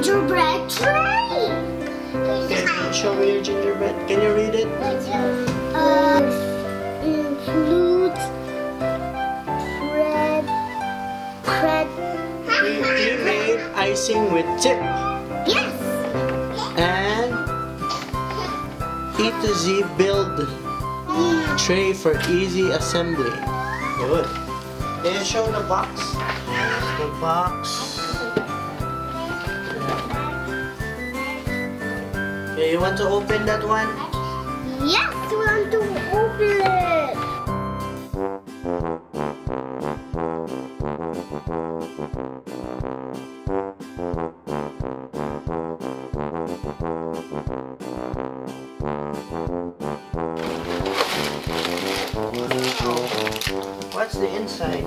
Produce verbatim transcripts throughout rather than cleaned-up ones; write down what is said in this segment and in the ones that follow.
gingerbread train. Okay, can you show me your gingerbread? Can you read it? Uh, includes bread, bread. We, we made icing with tip. Yes. And E to Z build tray for easy assembly. Good. Can you show the box? The box. Okay, you want to open that one? Yes, we want to open it. What's the inside?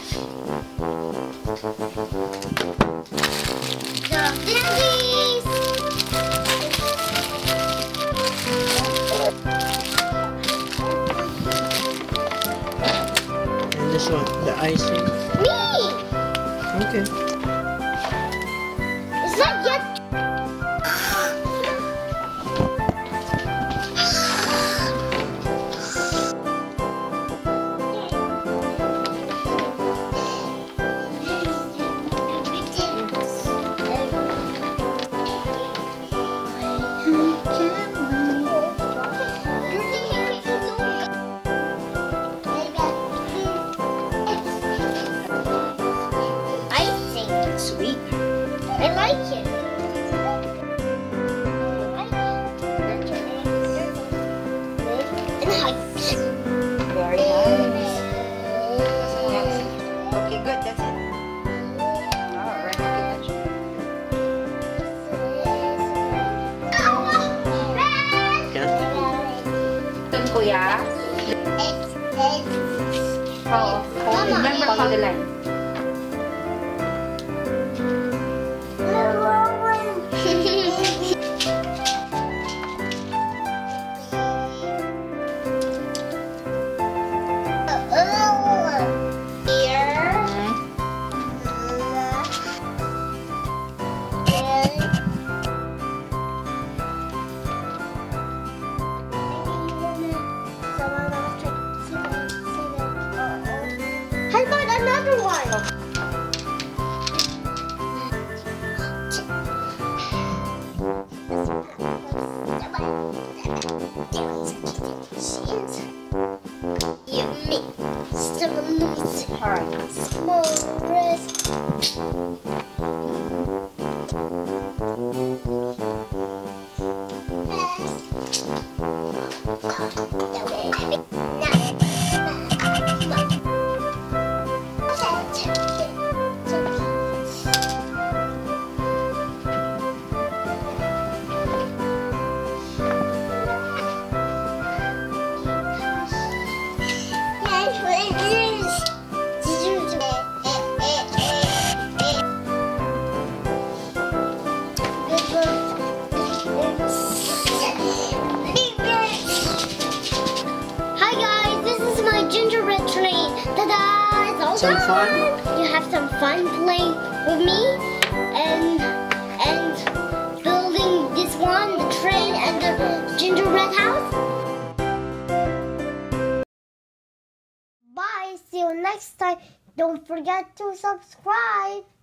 The candies. And this one, the icing. Me. Okay. It's not yet. Sweet. I like it. Very nice. Okay, good. That's it. Alright, okay, Ito, kuya. Oh, remember how the line. How about another one? Yummy. Still loose. Alright. Small breast. Gingerbread train. Ta-da! It's all Some done. fun? You have some fun playing with me and and building this one, the train and the gingerbread house. Bye. See you next time. Don't forget to subscribe.